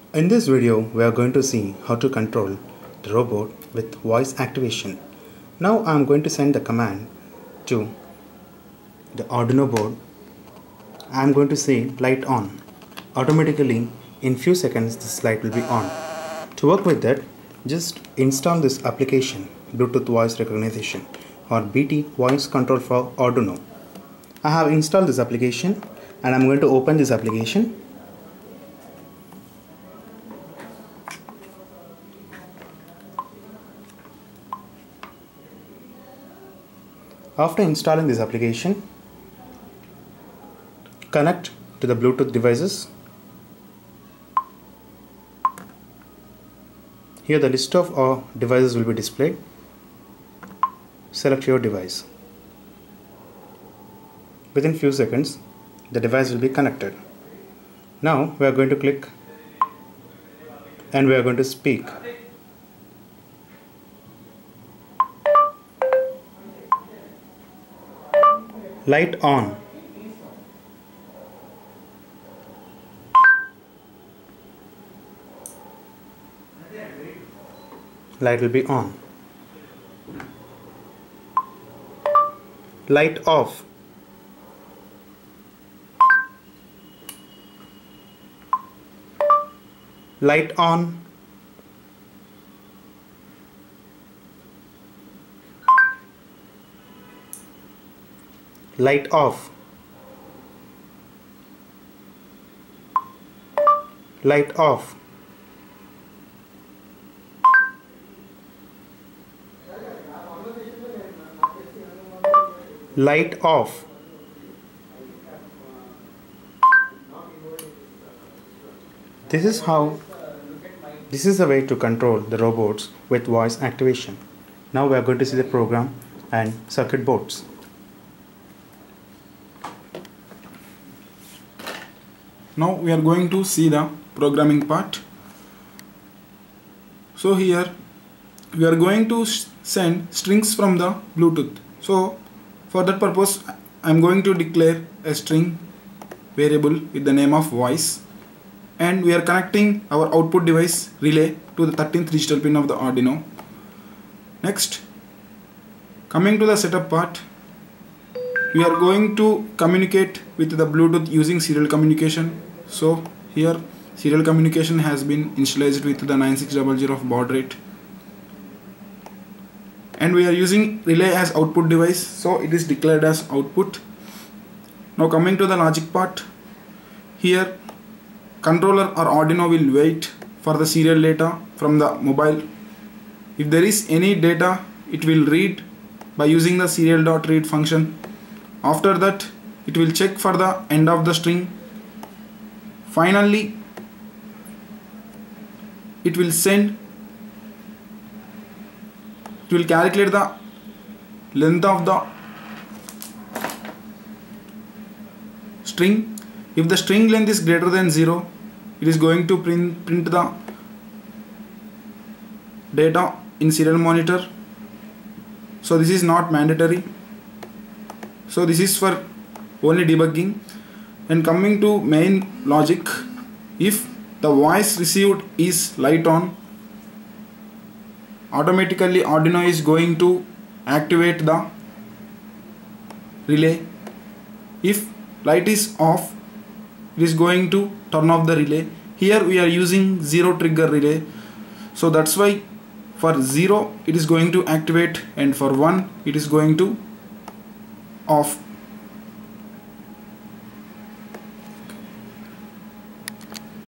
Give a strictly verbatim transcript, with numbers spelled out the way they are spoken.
In this video, we are going to see how to control the robot with voice activation. Now I am going to send the command to the Arduino board. I am going to say light on. Automatically, in few seconds, this light will be on. To work with that, just install this application, Bluetooth Voice Recognition or B T Voice Control for Arduino. I have installed this application and I am going to open this application. After installing this application, connect to the Bluetooth devices. Here the list of our devices will be displayed. Select your device. Within few seconds, the device will be connected. Now we are going to click and we are going to speak. Light on. Light will be on. Light off. Light on. Light off. Light off. Light off. This is how this is the way to control the robots with voice activation. Now we are going to see the program and circuit boards. Now we are going to see the programming part. So here we are going to send strings from the Bluetooth. So for that purpose I am going to declare a string variable with the name of voice, and we are connecting our output device relay to the thirteenth digital pin of the Arduino. Next, coming to the setup part, we are going to communicate with the Bluetooth using serial communication. So here serial communication has been initialized with the nine six zero zero of baud rate, and we are using relay as output device, so it is declared as output. Now coming to the logic part, here controller or Arduino will wait for the serial data from the mobile. If there is any data, it will read by using the serial.read function. After that, it will check for the end of the string. Finally, it will send, it will calculate the length of the string. If the string length is greater than zero, it is going to print, print the data in serial monitor. So this is not mandatory. So this is for only debugging. And coming to main logic, if the voice received is light on, automatically Arduino is going to activate the relay. If light is off, it is going to turn off the relay. Here we are using zero trigger relay, so that's why for zero it is going to activate and for one it is going to off.